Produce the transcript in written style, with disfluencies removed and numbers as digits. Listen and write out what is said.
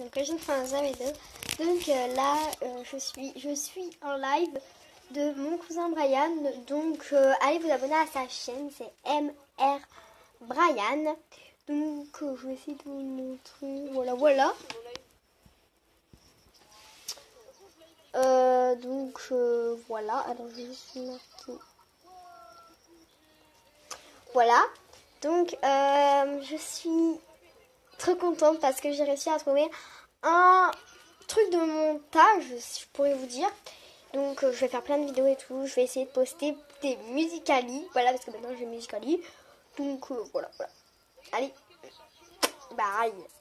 donc je ne fais un vidéo. Donc là, je suis en live de mon cousin Brian. Donc allez vous abonner à sa chaîne, c'est MR Brian. Donc je vais essayer de vous montrer. Voilà, voilà. Voilà. Alors je vais juste marquer. Voilà. Donc je suis trop contente parce que j'ai réussi à trouver un truc de montage, je pourrais vous dire. Donc je vais faire plein de vidéos et tout. Je vais essayer de poster des Musical.ly. Voilà, parce que maintenant j'ai Musical.ly. Donc voilà, voilà. Allez, bye.